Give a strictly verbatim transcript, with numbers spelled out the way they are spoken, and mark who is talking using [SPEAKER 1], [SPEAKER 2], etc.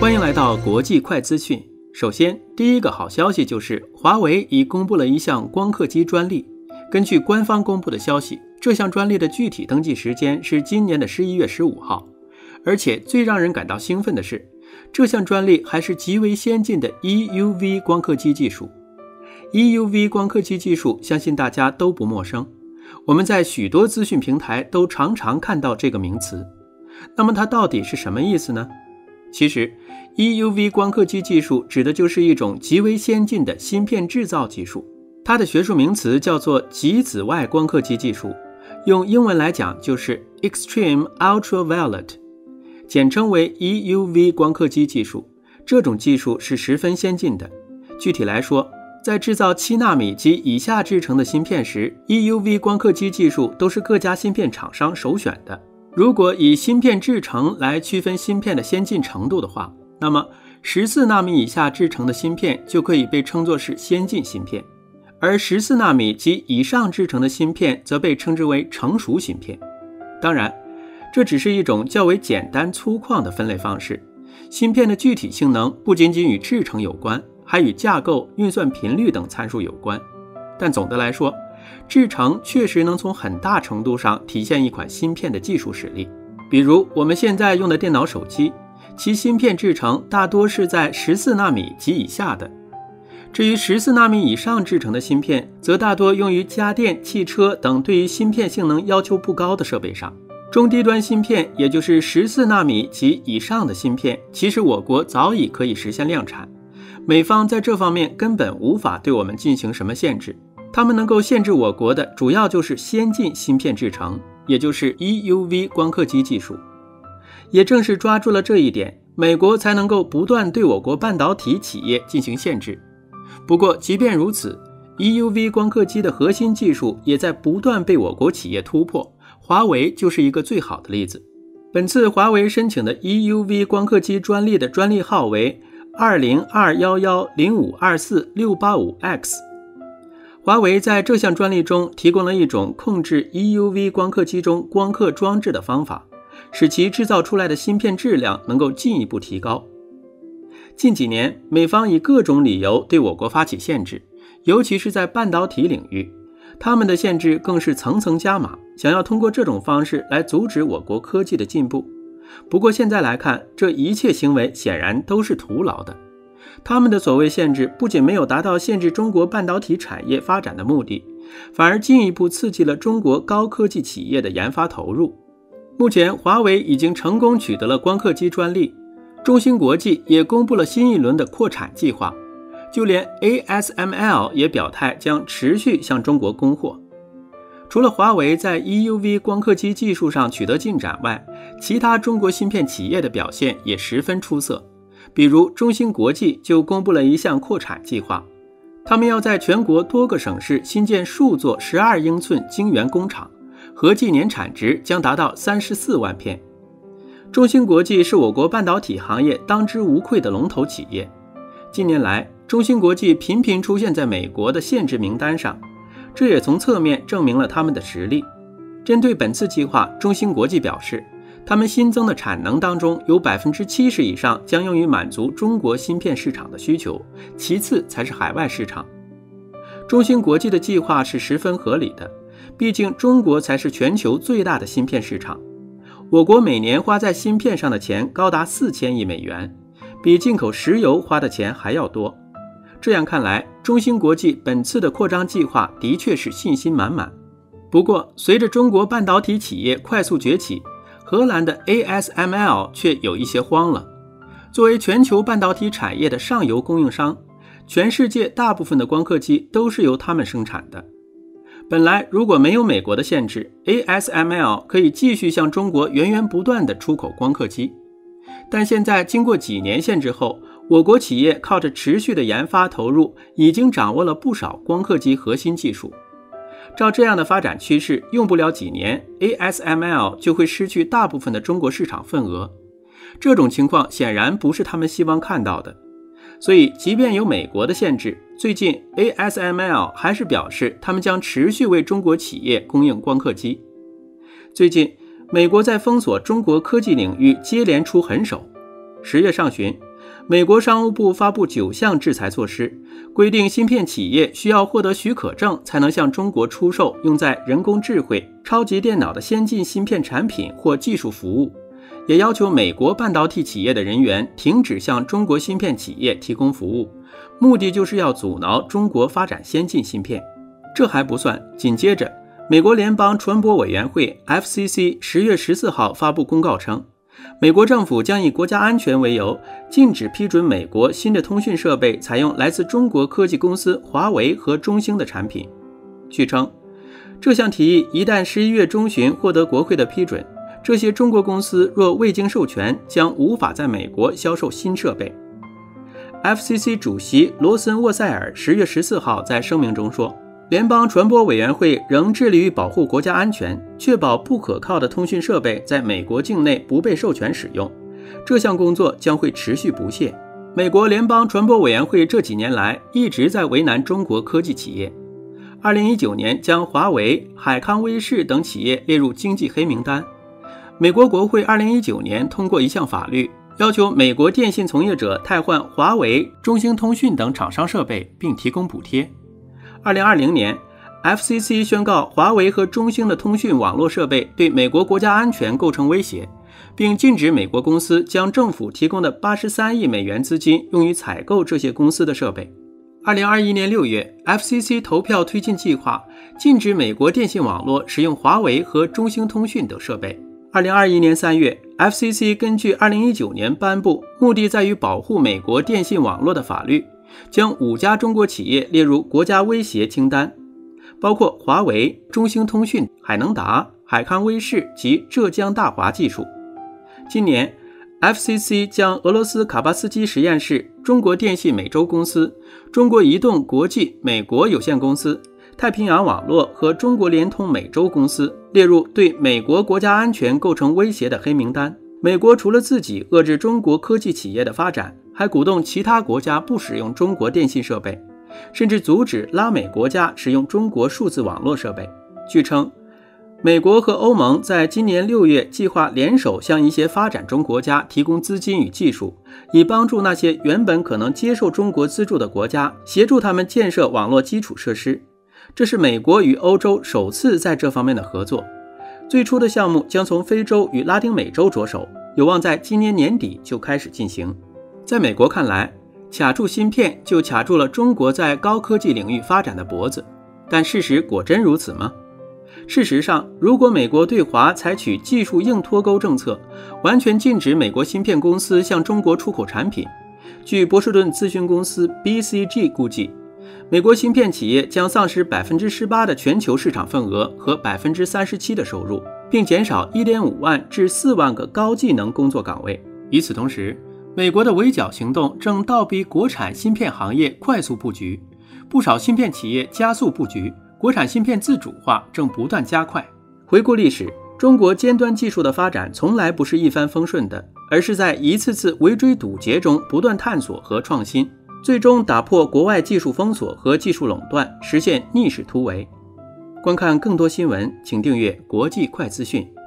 [SPEAKER 1] 欢迎来到国际快资讯。首先，第一个好消息就是华为已公布了一项光刻机专利。根据官方公布的消息，这项专利的具体登记时间是今年的十一月十五号。而且最让人感到兴奋的是，这项专利还是极为先进的 E U V 光刻机技术。E U V 光刻机技术相信大家都不陌生，我们在许多资讯平台都常常看到这个名词。那么它到底是什么意思呢？其实 E U V 光刻机技术指的就是一种极为先进的芯片制造技术，它的学术名词叫做极紫外光刻机技术，用英文来讲就是 Extreme Ultraviolet， 简称为 E U V 光刻机技术。这种技术是十分先进的。具体来说，在制造七纳米及以下制程的芯片时， E U V 光刻机技术都是各家芯片厂商首选的。如果以芯片制程来区分芯片的先进程度的话，那么十四纳米以下制程的芯片就可以被称作是先进芯片，而十四纳米及以上制程的芯片则被称之为成熟芯片。当然，这只是一种较为简单粗犷的分类方式。芯片的具体性能不仅仅与制程有关，还与架构、运算频率等参数有关。但总的来说，制程确实能从很大程度上体现一款芯片的技术实力。比如我们现在用的电脑手机，其芯片制程大多是在十四纳米及以下的。至于十四纳米以上制程的芯片，则大多用于家电、汽车等对于芯片性能要求不高的设备上。中低端芯片，也就是十四纳米及以上的芯片，其实我国早已可以实现量产，美方在这方面根本无法对我们进行什么限制。他们能够限制我国的主要就是先进芯片制程，也就是 E U V 光刻机技术。也正是抓住了这一点，美国才能够不断对我国半导体企业进行限制。不过即便如此， E U V 光刻机的核心技术也在不断被我国企业突破，华为就是一个最好的例子。本次华为申请的 E U V 光刻机专利的专利号为 二零二一一零五二四六八五 X。华为在这项专利中提供了一种控制 E U V 光刻机中光刻装置的方法，使其制造出来的芯片质量能够进一步提高。近几年，美方以各种理由对我国发起限制，尤其是在半导体领域，他们的限制更是层层加码，想要通过这种方式来阻止我国科技的进步。不过现在来看，这一切行为显然都是徒劳的。他们的所谓限制不仅没有达到限制中国半导体产业发展的目的，反而进一步刺激了中国高科技企业的研发投入。目前华为已经成功取得了光刻机专利，中芯国际也公布了新一轮的扩产计划，就连 A S M L 也表态将持续向中国供货。除了华为在 E U V 光刻机技术上取得进展外，其他中国芯片企业的表现也十分出色。比如中芯国际就公布了一项扩产计划，他们要在全国多个省市新建数座十二英寸晶圆工厂，合计年产值将达到三十四万片。中芯国际是我国半导体行业当之无愧的龙头企业，近年来中芯国际频频出现在美国的限制名单上，这也从侧面证明了他们的实力。针对本次计划，中芯国际表示，他们新增的产能当中有 百分之七十 以上将用于满足中国芯片市场的需求，其次才是海外市场。中芯国际的计划是十分合理的，毕竟中国才是全球最大的芯片市场。我国每年花在芯片上的钱高达四千亿美元，比进口石油花的钱还要多。这样看来，中芯国际本次的扩张计划的确是信心满满。不过，随着中国半导体企业快速崛起，荷兰的 A S M L 却有一些慌了。作为全球半导体产业的上游供应商，全世界大部分的光刻机都是由他们生产的。本来如果没有美国的限制， A S M L 可以继续向中国源源不断地出口光刻机。但现在经过几年限制后，我国企业靠着持续的研发投入，已经掌握了不少光刻机核心技术。照这样的发展趋势，用不了几年 A S M L 就会失去大部分的中国市场份额。这种情况显然不是他们希望看到的。所以即便有美国的限制，最近 A S M L 还是表示他们将持续为中国企业供应光刻机。最近美国在封锁中国科技领域接连出狠手。十月上旬， 美国商务部发布九项制裁措施，规定芯片企业需要获得许可证才能向中国出售用在人工智慧、超级电脑的先进芯片产品或技术服务，也要求美国半导体企业的人员停止向中国芯片企业提供服务，目的就是要阻挠中国发展先进芯片。这还不算，紧接着，美国联邦传播委员会 F C C 十月十四号发布公告称，美国政府将以国家安全为由，禁止批准美国新的通讯设备采用来自中国科技公司华为和中兴的产品。据称，这项提议一旦十一月中旬获得国会的批准，这些中国公司若未经授权，将无法在美国销售新设备。F C C 主席罗森沃塞尔十月十四号在声明中说，联邦传播委员会仍致力于保护国家安全，确保不可靠的通讯设备在美国境内不被授权使用。这项工作将会持续不懈。美国联邦传播委员会这几年来一直在为难中国科技企业。二零一九年将华为、海康威视等企业列入经济黑名单。美国国会二零一九年通过一项法律，要求美国电信从业者汰换华为、中兴通讯等厂商设备，并提供补贴。二零二零年 F C C 宣告华为和中兴的通讯网络设备对美国国家安全构成威胁，并禁止美国公司将政府提供的八十三亿美元资金用于采购这些公司的设备。二零二一年六月 F C C 投票推进计划，禁止美国电信网络使用华为和中兴通讯等设备。二零二一年三月 F C C 根据二零一九年颁布目的在于保护美国电信网络的法律，将五家中国企业列入国家威胁清单，包括华为、中兴通讯、海能达、海康威视及浙江大华技术。今年 F C C 将俄罗斯卡巴斯基实验室、中国电信美洲公司、中国移动国际美国有限公司、太平洋网络和中国联通美洲公司列入对美国国家安全构成威胁的黑名单。美国除了自己遏制中国科技企业的发展，还鼓动其他国家不使用中国电信设备，甚至阻止拉美国家使用中国数字网络设备。据称，美国和欧盟在今年六月计划联手向一些发展中国家提供资金与技术，以帮助那些原本可能接受中国资助的国家，协助他们建设网络基础设施。这是美国与欧洲首次在这方面的合作。最初的项目将从非洲与拉丁美洲着手，有望在今年年底就开始进行。在美国看来，卡住芯片就卡住了中国在高科技领域发展的脖子，但事实果真如此吗？事实上，如果美国对华采取技术硬脱钩政策，完全禁止美国芯片公司向中国出口产品，据波士顿咨询公司 B C G 估计，美国芯片企业将丧失 百分之十八 的全球市场份额和 百分之三十七 的收入，并减少 一点五万至四万个高技能工作岗位。与此同时，美国的围剿行动正倒逼国产芯片行业快速布局，不少芯片企业加速布局，国产芯片自主化正不断加快。回顾历史，中国尖端技术的发展从来不是一帆风顺的，而是在一次次围追堵截中不断探索和创新，最终打破国外技术封锁和技术垄断，实现逆势突围。观看更多新闻，请订阅国际快资讯。